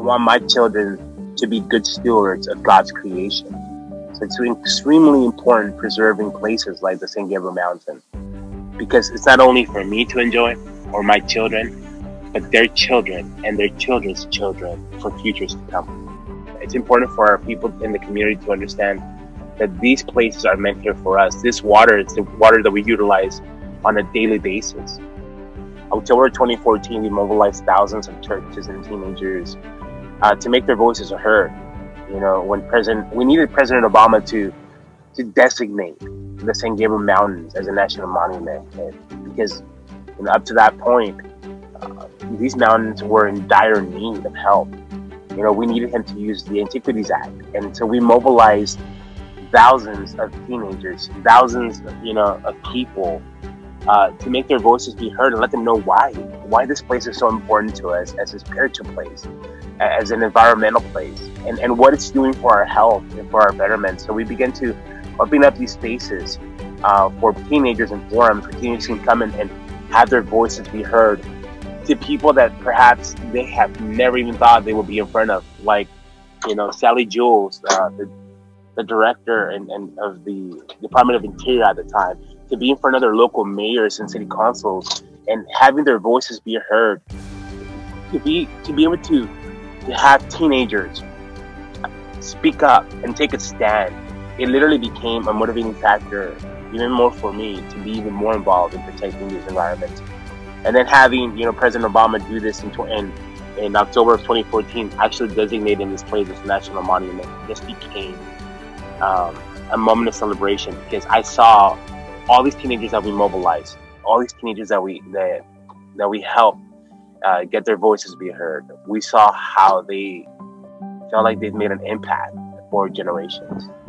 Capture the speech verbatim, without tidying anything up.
want my children to be good stewards of God's creation. So it's extremely important preserving places like the Saint Gabriel Mountain, because it's not only for me to enjoy or my children, but their children and their children's children for futures to come. It's important for our people in the community to understand that these places are meant here for us. This water is the water that we utilize on a daily basis. October twenty fourteen, we mobilized thousands of churches and teenagers uh, to make their voices heard. You know, when President, we needed President Obama to to designate the Saint Gabriel Mountains as a national monument, and because you know, up to that point, uh, these mountains were in dire need of help. You know, we needed him to use the Antiquities Act, and so we mobilized thousands of teenagers, thousands, you know, of people uh, to make their voices be heard and let them know why, why this place is so important to us as a spiritual place, as an environmental place, and, and what it's doing for our health and for our betterment. So we begin to open up these spaces uh, for teenagers and forums where teenagers can come in and have their voices be heard to people that perhaps they have never even thought they would be in front of, like, you know, Sally Jules, uh, the, the director and, and of the Department of Interior at the time, to be in front of their local mayors and city councils and having their voices be heard, to be to be able to to have teenagers speak up and take a stand. It literally became a motivating factor, even more for me, to be even more involved in protecting these environments. And then having, you know, President Obama do this in, in, in October of twenty fourteen, actually designating this place as a national monument, this became um, a moment of celebration, because I saw all these teenagers that we mobilized, all these teenagers that we that that we helped uh, get their voices be heard. We saw how they felt like they've made an impact for generations.